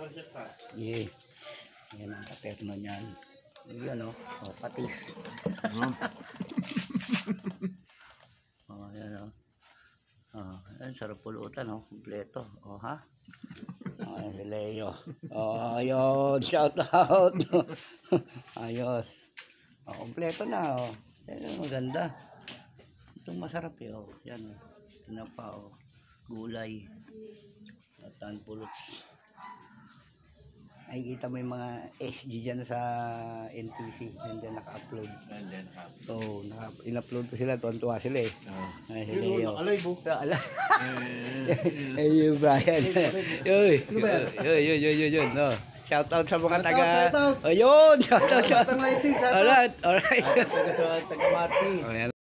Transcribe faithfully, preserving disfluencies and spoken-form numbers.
Yeah. Yan ang katerno niyan. Yan o. Oh, patis. Oh, yan o. Oh, yan, sarap pulutan o. Kompleto. Oh, ha? Oh, si Leo. Oh, ayun. Shout out. Ayos. Oh, kompleto na o. Yan, maganda. Itong masarap eh o. Yan o. Tinapa o. Gulay. At ang pulot. Ay kita mo yung mga S G dyan sa N T C, nandiyan naka-upload. Nandiyan ha. Oo, naka in-upload ko sila, tuwan-tuwa sila eh. Oo. Ay, sila yun. Nakalay po. Nakalay. Eh, yung Brian. Yun, yun, yun, yun, yun, yun. No. Shout out sa mga taga... Shout out, shout out. Ayun, shout out, shout out. Batang lighting, shout out. Alright, alright. Taga sa taga Martin.